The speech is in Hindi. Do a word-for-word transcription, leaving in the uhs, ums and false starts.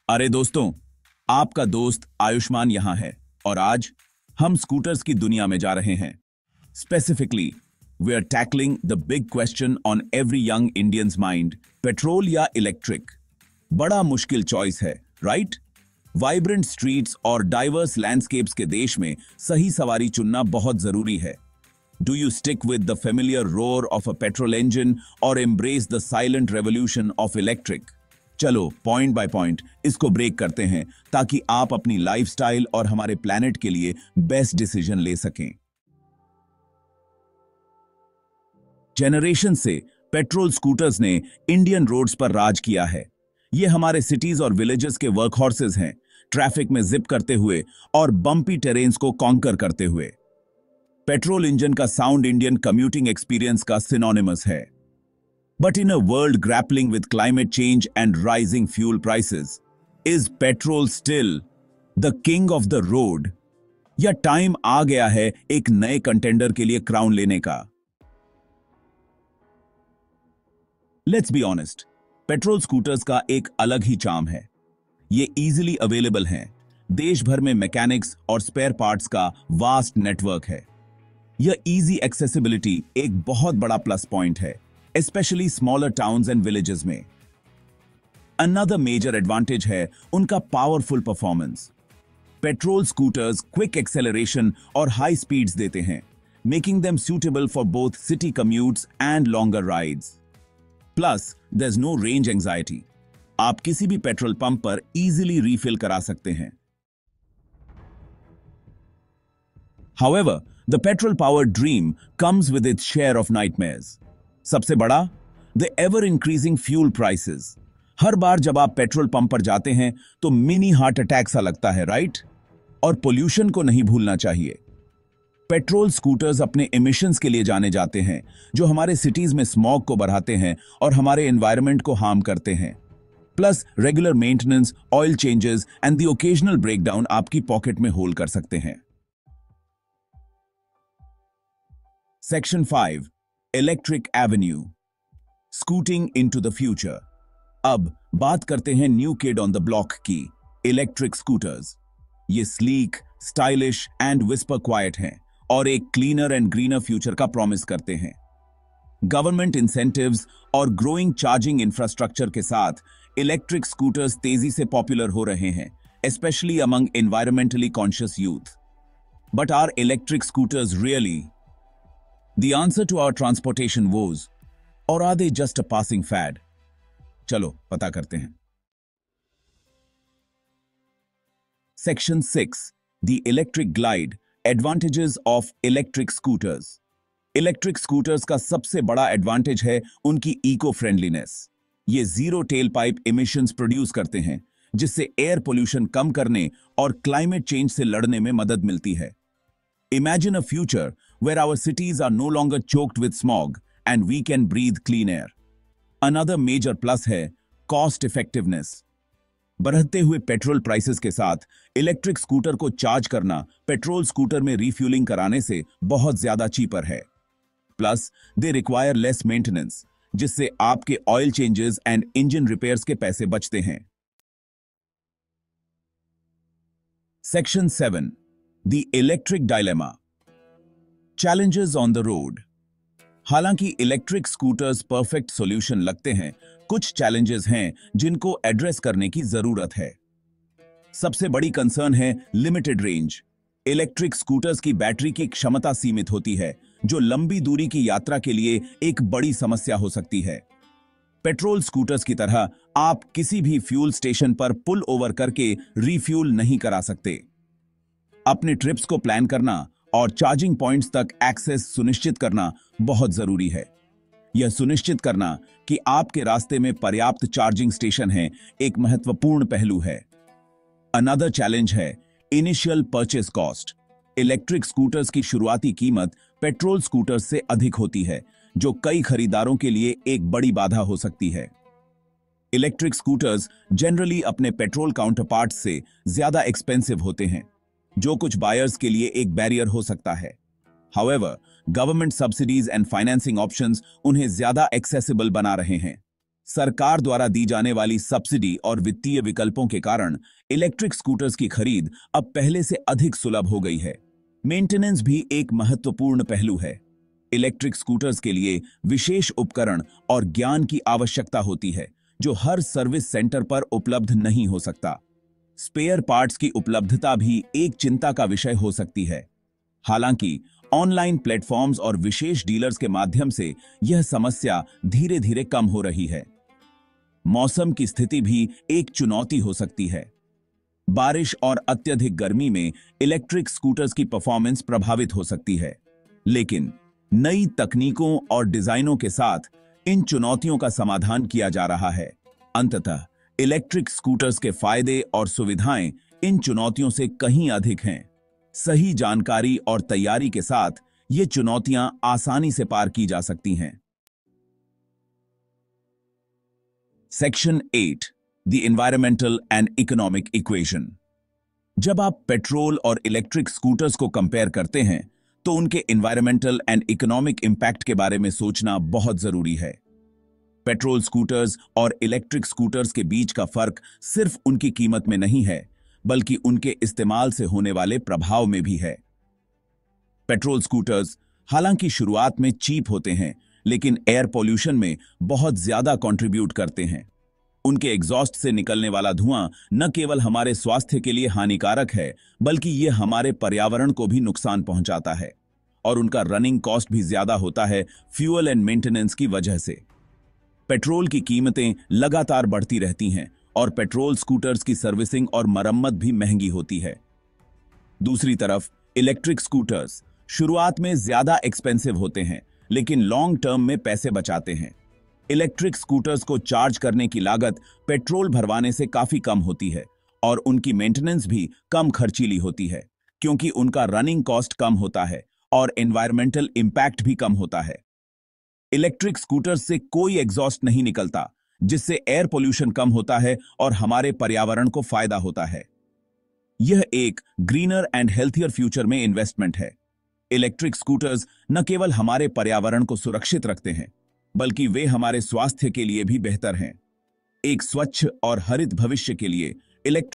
अरे दोस्तों, आपका दोस्त आयुष्मान यहां है और आज हम स्कूटर्स की दुनिया में जा रहे हैं। Specifically we are tackling the big question on every young Indian's mind, petrol या इलेक्ट्रिक। बड़ा मुश्किल चॉइस है, राइट? वाइब्रेंट स्ट्रीट्स और डाइवर्स लैंडस्केप्स के देश में सही सवारी चुनना बहुत जरूरी है। Do you stick with the familiar roar of a petrol engine और embrace the silent revolution of electric? चलो पॉइंट बाय पॉइंट इसको ब्रेक करते हैं ताकि आप अपनी लाइफस्टाइल और हमारे प्लैनेट के लिए बेस्ट डिसीजन ले सकें। जनरेशन से पेट्रोल स्कूटर्स ने इंडियन रोड्स पर राज किया है। ये हमारे सिटीज और विलेजेस के वर्क हॉर्सेस हैं, ट्रैफिक में जिप करते हुए और बम्पी टेरेन्स को कॉन्कर करते हुए। पेट्रोल इंजन का साउंड इंडियन कम्यूटिंग एक्सपीरियंस का सिनोनिमस है। But in a world grappling with climate change and rising fuel prices, is petrol still the king of the road? या टाइम आ गया है एक नए कंटेंडर के लिए क्राउन लेने का? Let's be honest, petrol scooters का एक अलग ही चार्म है। ये इजीली अवेलेबल हैं, देश भर में मैकेनिक्स और स्पेयर पार्ट्स का वास्ट नेटवर्क है। यह इजी एक्सेसिबिलिटी एक बहुत बड़ा प्लस पॉइंट है, especially smaller towns and villages में। Another major advantage है उनका powerful performance। Petrol scooters quick acceleration और हाई स्पीड्स देते हैं, making them suitable for both city commutes and longer rides. Plus, there's no range anxiety। आप किसी भी पेट्रोल पंप पर easily refill करा सकते हैं। However, the petrol-powered dream comes with its share of nightmares। सबसे बड़ा, the ever increasing fuel prices. हर बार जब आप पेट्रोल पंप पर जाते हैं तो मिनी हार्ट अटैक सा लगता है, राइट? और पोल्यूशन को नहीं भूलना चाहिए। पेट्रोल स्कूटर्स अपने एमिशंस के लिए जाने जाते हैं, जो हमारे सिटीज में स्मॉग को बढ़ाते हैं और हमारे एनवायरनमेंट को हार्म करते हैं। Plus regular maintenance, oil changes and the occasional breakdown आपकी पॉकेट में होल कर सकते हैं। Section five, electric avenue, scooting into the future. अब बात करते हैं new kid on the block की, इलेक्ट्रिक स्कूटर्स। ये sleek, stylish and whisper quiet हैं और एक क्लीनर एंड ग्रीनर फ्यूचर का प्रॉमिस करते हैं। गवर्नमेंट इंसेंटिव्स और ग्रोइंग चार्जिंग इंफ्रास्ट्रक्चर के साथ इलेक्ट्रिक स्कूटर्स तेजी से पॉपुलर हो रहे हैं, especially among environmentally conscious youth. But are electric scooters really the answer to our transportation woes, or are they just a passing fad? चलो पता करते हैं। Section six, the electric glide, advantages of electric scooters. Electric scooters का सबसे बड़ा एडवांटेज है उनकी इको फ्रेंडलीनेस। ये zero tail pipe emissions produce करते हैं, जिससे एयर पोल्यूशन कम करने और क्लाइमेट चेंज से लड़ने में मदद मिलती है। Imagine a future where our cities are no longer choked with smog and we can breathe clean air. Another major plus है cost effectiveness। बढ़ते हुए पेट्रोल प्राइसेस के साथ इलेक्ट्रिक स्कूटर को चार्ज करना पेट्रोल स्कूटर में रिफ्यूलिंग कराने से बहुत ज्यादा चीपर है। Plus they require less maintenance, जिससे आपके oil changes and engine repairs के पैसे बचते हैं। Section seven, The electric dilemma, challenges on the road। हालांकि इलेक्ट्रिक स्कूटर्स परफेक्ट सॉल्यूशन लगते हैं, कुछ चैलेंजेस हैं जिनको एड्रेस करने की जरूरत है। सबसे बड़ी कंसर्न है लिमिटेड रेंज। इलेक्ट्रिक स्कूटर्स की बैटरी की क्षमता सीमित होती है, जो लंबी दूरी की यात्रा के लिए एक बड़ी समस्या हो सकती है। पेट्रोल स्कूटर्स की तरह आप किसी भी फ्यूल स्टेशन पर पुल ओवर करके रिफ्यूल नहीं करा सकते। अपने ट्रिप्स को प्लान करना और चार्जिंग पॉइंट्स तक एक्सेस सुनिश्चित करना बहुत जरूरी है। यह सुनिश्चित करना कि आपके रास्ते में पर्याप्त चार्जिंग स्टेशन हैं, एक महत्वपूर्ण पहलू है। अनदर चैलेंज है initial purchase cost. Electric scooters की शुरुआती कीमत पेट्रोल स्कूटर्स से अधिक होती है, जो कई खरीदारों के लिए एक बड़ी बाधा हो सकती है। इलेक्ट्रिक स्कूटर्स जनरली अपने पेट्रोल काउंटरपार्ट्स से ज्यादा एक्सपेंसिव होते हैं, जो कुछ बायर्स के लिए एक बैरियर हो सकता है। However, government subsidies and financing options उन्हें ज्यादा एक्सेसिबल बना रहे हैं। सरकार द्वारा दी जाने वाली सब्सिडी और वित्तीय विकल्पों के कारण इलेक्ट्रिक स्कूटर्स की खरीद अब पहले से अधिक सुलभ हो गई है। मेंटेनेंस भी एक महत्वपूर्ण पहलू है। इलेक्ट्रिक स्कूटर्स के लिए विशेष उपकरण और ज्ञान की आवश्यकता होती है, जो हर सर्विस सेंटर पर उपलब्ध नहीं हो सकता। स्पेयर पार्ट्स की उपलब्धता भी एक चिंता का विषय हो सकती है। हालांकि ऑनलाइन प्लेटफॉर्म्स और विशेष डीलर्स के माध्यम से यह समस्या धीरे धीरे कम हो रही है। मौसम की स्थिति भी एक चुनौती हो सकती है। बारिश और अत्यधिक गर्मी में इलेक्ट्रिक स्कूटर्स की परफॉर्मेंस प्रभावित हो सकती है, लेकिन नई तकनीकों और डिजाइनों के साथ इन चुनौतियों का समाधान किया जा रहा है। अंततः इलेक्ट्रिक स्कूटर्स के फायदे और सुविधाएं इन चुनौतियों से कहीं अधिक हैं। सही जानकारी और तैयारी के साथ ये चुनौतियां आसानी से पार की जा सकती हैं। Section eight, the environmental and economic equation. जब आप पेट्रोल और इलेक्ट्रिक स्कूटर्स को कंपेयर करते हैं तो उनके एनवायरमेंटल एंड इकोनॉमिक इंपैक्ट के बारे में सोचना बहुत जरूरी है। पेट्रोल स्कूटर्स और इलेक्ट्रिक स्कूटर्स के बीच का फर्क सिर्फ उनकी कीमत में नहीं है, बल्कि उनके इस्तेमाल से होने वाले प्रभाव में भी है। पेट्रोल स्कूटर्स हालांकि शुरुआत में चीप होते हैं, लेकिन एयर पॉल्यूशन में बहुत ज्यादा कंट्रीब्यूट करते हैं। उनके एग्जॉस्ट से निकलने वाला धुआं न केवल हमारे स्वास्थ्य के लिए हानिकारक है, बल्कि यह हमारे पर्यावरण को भी नुकसान पहुंचाता है, और उनका रनिंग कॉस्ट भी ज्यादा होता है फ्यूल एंड मेंटेनेंस की वजह से। पेट्रोल की कीमतें लगातार बढ़ती रहती हैं और पेट्रोल स्कूटर्स की सर्विसिंग और मरम्मत भी महंगी होती है। दूसरी तरफ इलेक्ट्रिक स्कूटर्स शुरुआत में ज्यादा एक्सपेंसिव होते हैं, लेकिन लॉन्ग टर्म में पैसे बचाते हैं। इलेक्ट्रिक स्कूटर्स को चार्ज करने की लागत पेट्रोल भरवाने से काफी कम होती है और उनकी मेंटेनेंस भी कम खर्चीली होती है, क्योंकि उनका रनिंग कॉस्ट कम होता है और एनवायरमेंटल इंपैक्ट भी कम होता है। इलेक्ट्रिक स्कूटर्स से कोई एग्जॉस्ट नहीं निकलता, जिससे एयर पोल्यूशन कम होता है और हमारे पर्यावरण को फायदा होता है। यह एक ग्रीनर एंड हेल्थियर फ्यूचर में इन्वेस्टमेंट है। इलेक्ट्रिक स्कूटर्स न केवल हमारे पर्यावरण को सुरक्षित रखते हैं, बल्कि वे हमारे स्वास्थ्य के लिए भी बेहतर हैं। एक स्वच्छ और हरित भविष्य के लिए इलेक्ट्रिक